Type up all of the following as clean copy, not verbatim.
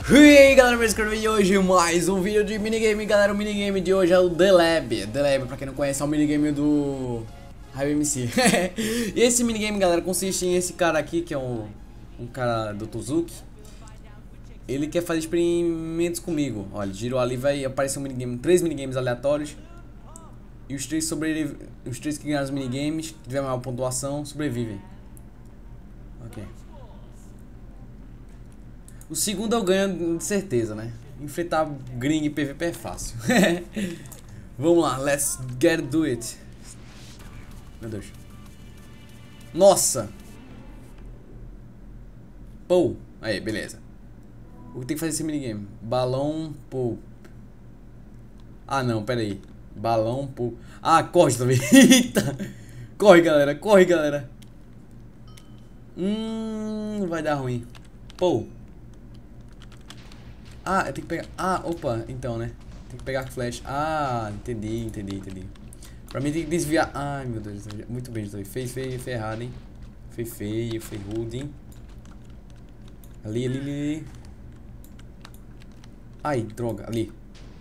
E aí galera, me inscrevi hoje mais um vídeo de minigame, galera. O minigame de hoje é o The Lab. The Lab, pra quem não conhece, é o minigame do Raio MC. E esse minigame, galera, consiste em esse cara aqui, que é um cara do Tozuki. Ele quer fazer experimentos comigo. Olha, girou ali, vai aparecer um minigame, 3 minigames aleatórios. E os três que ganharam os minigames, que tiver maior pontuação, sobrevivem. Ok. O segundo eu ganho de certeza, né? Enfrentar gringo e PVP é fácil. Vamos lá, let's get do it. Meu Deus. Nossa! Pô, aí, beleza. O que tem que fazer esse minigame? Balão, pô. Ah não, pera aí. Balão, pô. Ah, corre também. Eita! Corre, galera, corre, galera. Vai dar ruim. Pô. Ah, eu tenho que pegar... Ah, opa, então, né? Tem que pegar flash. Ah, entendi. Pra mim tem que desviar... Ai, meu Deus. Muito bem, Joey. Feio, errado, hein? Feio, rude, hein? Ali. Ai, droga, ali.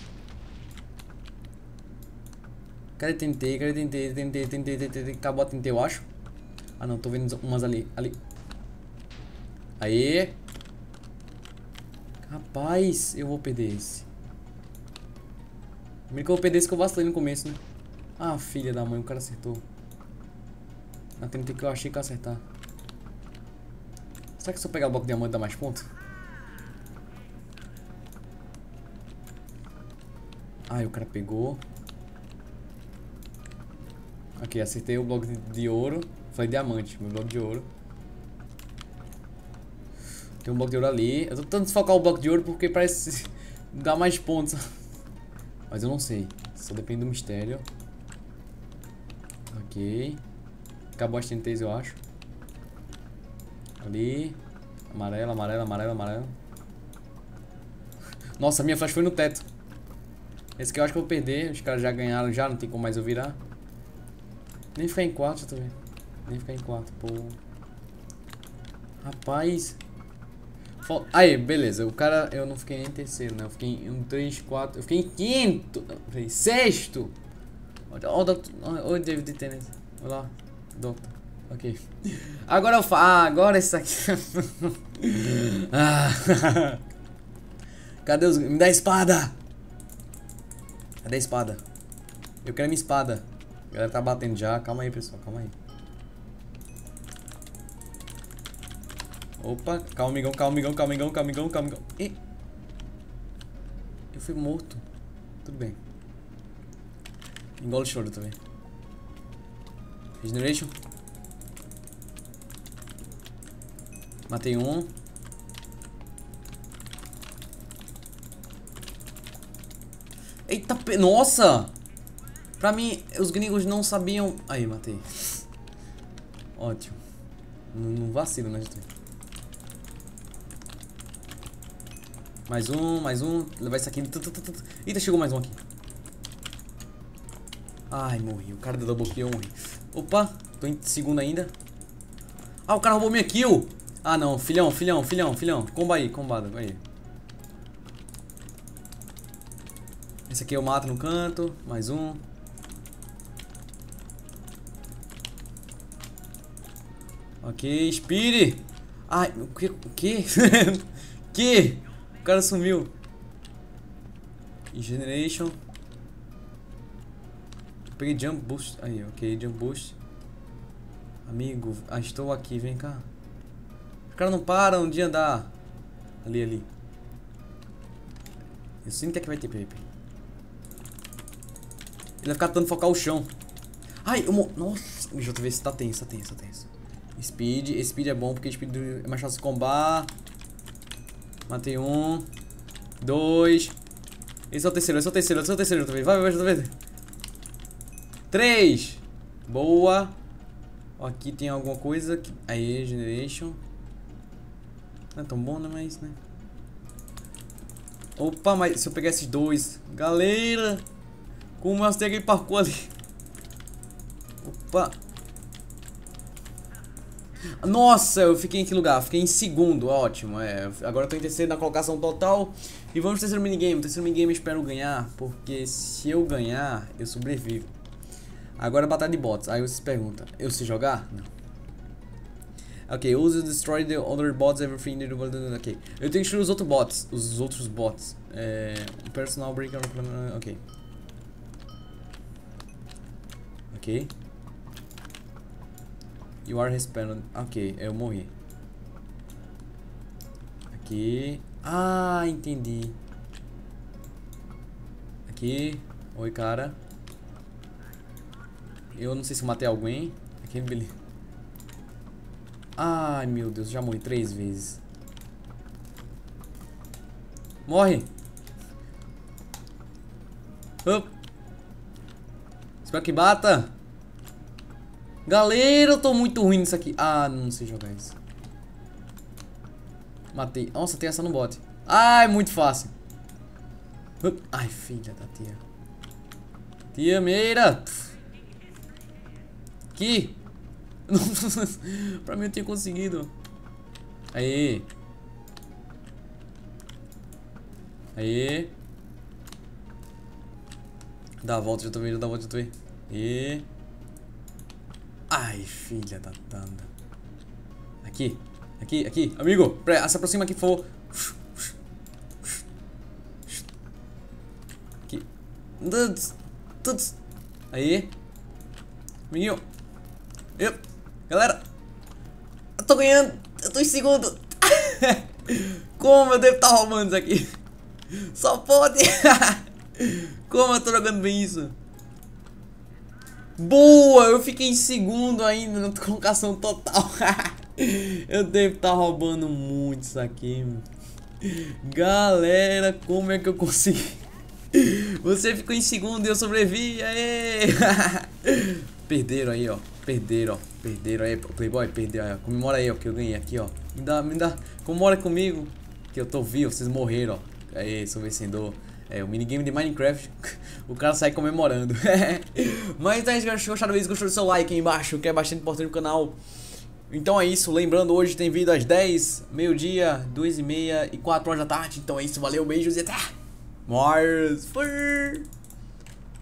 Cadê tentei. Acabou a tentei, eu acho. Ah, não, tô vendo umas ali. Aê. Rapaz, eu vou perder esse. Primeiro que eu vou perder esse que eu vacilei no começo, né? Ah, filha da mãe, o cara acertou. Na TNT que eu achei que ia acertar. Será que se eu pegar o bloco de diamante dá mais ponto? Ai, o cara pegou. Ok, acertei o bloco de ouro. Falei diamante, meu bloco de ouro. Tem um bloco de ouro ali. Eu tô tentando desfocar o bloco de ouro porque parece dar mais pontos. Mas eu não sei. Só depende do mistério. Ok. Acabou as TNTs, eu acho. Ali. Amarelo. Nossa, minha flash foi no teto. Esse aqui eu acho que eu vou perder. Os caras já ganharam, já não tem como mais eu virar. Nem ficar em 4, tá vendo? Nem ficar em 4, pô. Rapaz. Aí, beleza, o cara, eu não fiquei em terceiro, né? Eu fiquei em 1, 3, 4, eu fiquei em quinto, sexto. Oi, David Tennant. Olá, doutor. Ok. Agora eu falo, agora esse aqui. Cadê os... Me dá a espada. Cadê a espada? Eu quero a minha espada. A galera tá batendo já, calma aí, pessoal, calma aí. Opa, calma, amigão. Ih. Eu fui morto. Tudo bem. Engole o choro também. Regeneration. Matei um. Eita, nossa! Pra mim, os gringos não sabiam... Aí, matei. Ótimo. Não vacilo, né, gente? Mais um. Levar isso aqui. Eita, chegou mais um aqui. Ai, morri. O cara da double kill, eu morri. Opa, tô em segundo ainda. Ah, o cara roubou minha kill. Ah, não. Filhão. Comba aí, combada. Aí. Esse aqui eu mato no canto. Mais um. Ok, Speed. Ai, o que? Que? O cara sumiu. Generation. Peguei Jump Boost. Aí, ok, Jump Boost. Amigo, estou aqui, vem cá. Os caras não param de andar. Ali. Eu sinto que aqui vai ter PVP. Ele vai ficar tentando focar o chão. Ai, nossa, deixa eu ver se tá tenso. Speed é bom porque Speed é mais fácil de combar. Matei um. 2. Esse é o terceiro também. Vai, JV. 3. Boa. Ó, aqui tem alguma coisa. Aí, Generation. Não é tão bom, né? Mas, né? Opa, mas se eu pegar esses dois. Galera. Como eu acertei aquele parkour ali. Opa. Nossa, eu fiquei em que lugar? Fiquei em segundo, ótimo. Agora eu tô em terceiro na colocação total. E vamos pro terceiro minigame. O terceiro minigame eu espero ganhar, porque se eu ganhar, eu sobrevivo. Agora a batalha de bots. Aí vocês perguntam, eu sei jogar? Não. Ok, use destroy the other bots, everything. Ok, eu tenho que destruir os outros bots. Os outros bots. Personal breaker. Ok. Ok. You are respawned. Ok, eu morri. Aqui. Ah, entendi. Aqui. Oi, cara. Eu não sei se eu matei alguém. Aqui, beleza. Ai, meu Deus, já morri 3 vezes. Morre. Espero que bata. Galera, eu tô muito ruim nisso aqui. Ah, não sei jogar isso. Matei. Nossa, tem essa no bot. Ai, muito fácil. Ai, filha da tia. Tia Meira. Aqui. Pra mim eu tinha conseguido. Aí. Aí. Dá a volta, já tô vendo, dá a volta, já tô vendo. E... Ai, filha da tanda. Aqui, aqui, aqui. Amigo, se aproxima aqui, por favor. Aqui. Aí. Amiguinho. Galera. Eu tô ganhando. Eu tô em segundo. Como eu devo estar roubando isso aqui? Só pode. Como eu tô jogando bem isso? Boa, eu fiquei em segundo ainda na colocação total. Eu devo estar roubando muito isso aqui. Galera, como é que eu consegui? Você ficou em segundo e eu sobrevivi. Aê! Perderam aí, ó. Perderam, ó. Perderam aí, Playboy. Perdeu aí, ó. Comemora aí, ó, que eu ganhei aqui, ó. Me dá. Comemora comigo. Que eu tô vivo, vocês morreram, ó. Aí, sou vencedor. O minigame de Minecraft. O cara sai comemorando. Mas então é isso, se gostaram do vídeo, gostou do seu like aí embaixo, que é bastante importante no canal. Então é isso, lembrando, hoje tem vídeo às 10, meio-dia, 2h30 e 4 horas da tarde. Então é isso, valeu, beijos e até mais. Fui!